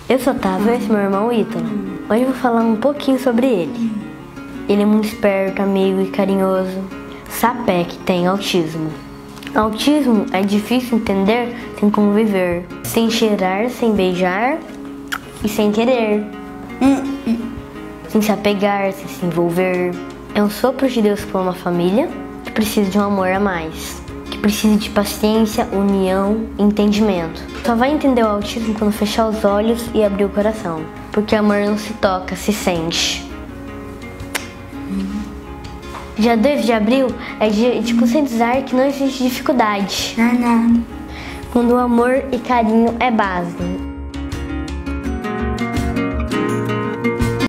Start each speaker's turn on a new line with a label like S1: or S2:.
S1: Eu sou Otávio, esse é meu irmão Ítalo. Hoje eu vou falar um pouquinho sobre ele. Ele é muito esperto, amigo e carinhoso. Sapé que tem autismo. Autismo é difícil entender sem conviver, sem cheirar, sem beijar e sem querer. Sem se apegar, sem se envolver. É um sopro de Deus para uma família que precisa de um amor a mais, que precisa de paciência, união e entendimento. Só vai entender o autismo quando fechar os olhos e abrir o coração, porque amor não se toca, se sente. Dia 2 de abril é dia de conscientizar que não existe dificuldade, quando o amor e carinho é base.